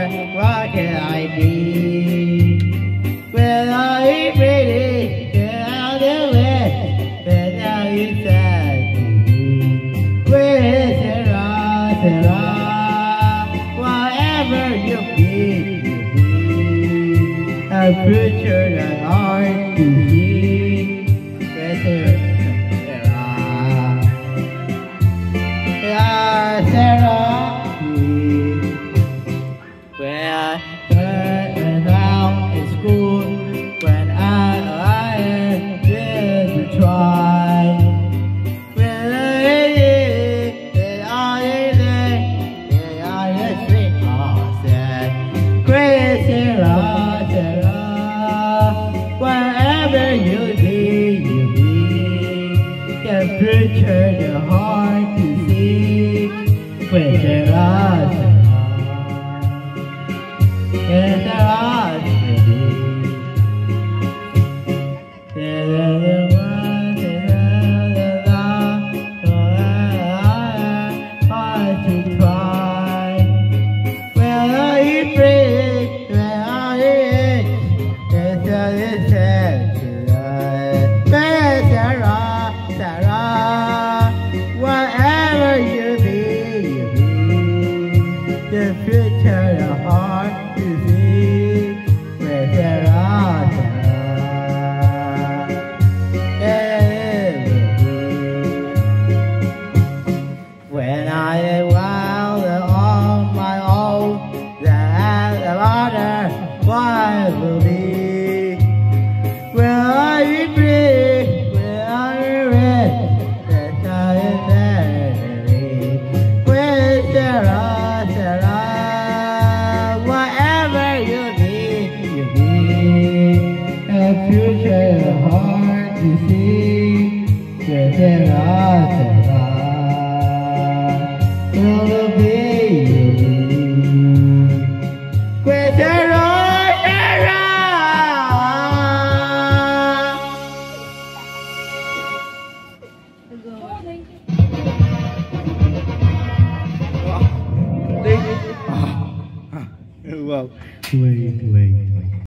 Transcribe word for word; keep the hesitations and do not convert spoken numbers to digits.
what can I be? When I eat pretty, then I'll do it. Then now you said to me, where Sarah, Sarah, whatever you be, you be. A future that hard to see. Where Sarah, Sarah, Sarah. When I went out in school, when I, I did to try, when I did, when I did, when I did sleep, I said, great Sarah, Sarah, wherever you be, you be, the future, the hard to see, great Sarah, Sarah. Yes, there are baby. There are the ones that are the hard to try. Well, are you free? Well, are you rich? Yes, there is sad to lie. Yes, there are, there are. Whatever you be, you be. The future, the heart. When I am wild and on my own, then the water what will be? Will I be free? Will I be rich? That's how it's very. With Sarah, Sarah, whatever you be, you be. A future hard to see. With Sarah, Sarah. Will be with Sarah, Sarah. Wow. Wait, wait.